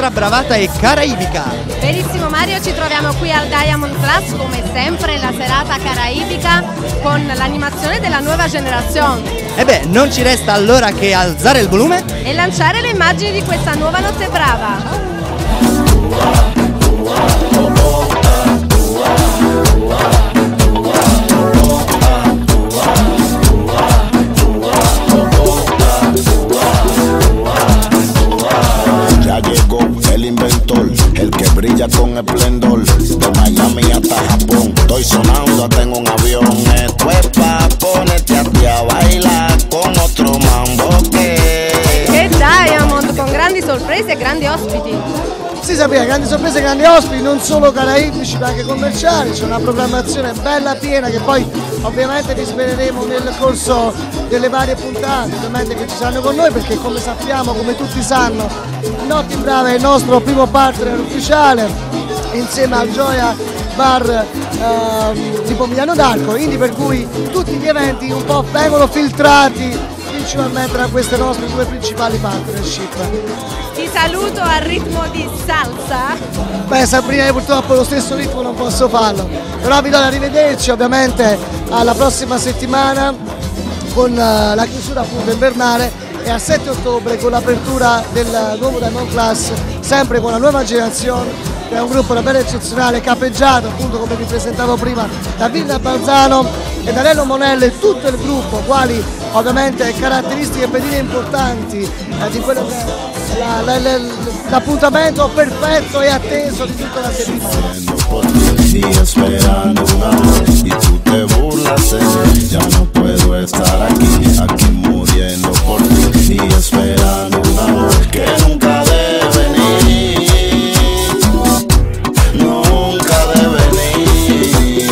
nostra bravata è caraibica. Benissimo Mario, ci troviamo qui al Diamond Class come sempre la serata caraibica con l'animazione della nuova generazione. E beh, non ci resta allora che alzare il volume E lanciare le immagini di questa nuova notte brava. Ya llegó el inventor, el que brilla con esplendor. De Miami hasta Japón, estoy sonando hasta en un avión. Esto es pa' ponerte a ti a bailar con otro mambo Che Diamond con grandi sorprese e grandi ospiti. Sì, Sabrina, grandi sorprese, grandi ospiti, non solo caraibici ma anche commerciali, c'è una programmazione bella piena che poi ovviamente vi sveleremo nel corso delle varie puntate, ovviamente che ci saranno con noi perché come sappiamo, come tutti sanno, Notti Brava è il nostro primo partner ufficiale insieme al Gioia Bar di Pomigliano d'Arco, quindi per cui tutti gli eventi un po' vengono filtrati principalmente da queste nostre due principali partnership. Ti saluto al ritmo di salsa. Beh Sabrina, io purtroppo lo stesso ritmo non posso farlo, però vi do l'arrivederci ovviamente alla prossima settimana con la chiusura appunto invernale e al 7 ottobre con l'apertura del nuovo Diamond Class, sempre con la nuova generazione, che è un gruppo davvero eccezionale, capeggiato appunto come vi presentavo prima da Vilna Balzano e da Lello Monello e tutto il gruppo, quali ovviamente caratteristiche e pedine importanti di quello che è l'appuntamento perfetto e atteso di tutta la settimana. y esperando un amor y tú te burlas ya no puedo estar aquí muriendo por ti y esperando un amor que nunca debe venir, nunca debe venir.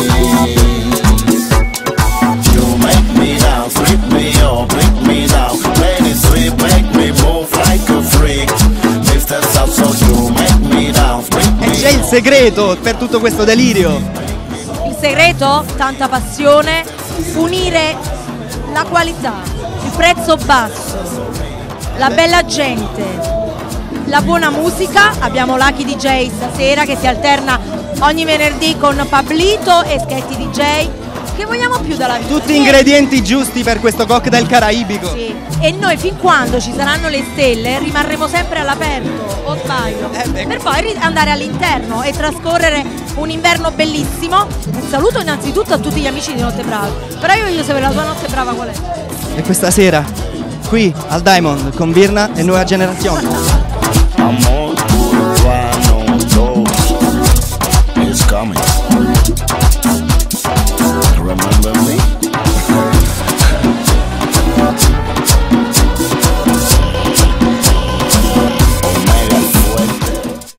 You make me dance, flip me up, break me down, play me sweet, make me move like a freak, Mr. Salsa, you make me dance, break me e c'è il segreto per tutto questo delirio. Il segreto? Tanta passione, unire la qualità, il prezzo basso, la bella gente, la buona musica. Abbiamo Lucky DJ stasera che si alterna ogni venerdì con Pablito e Schetti DJ. Che vogliamo più dalla vita? Tutti ingredienti giusti per questo cocktail caraibico. Sì. E noi fin quando ci saranno le stelle rimarremo sempre all'aperto, o sbaglio? Per poi andare all'interno e trascorrere un inverno bellissimo. Un saluto innanzitutto a tutti gli amici di Notte Brava. Però io voglio sapere la tua Notte Brava qual è? E questa sera, qui al Diamond con Virna e Nuova Generazione.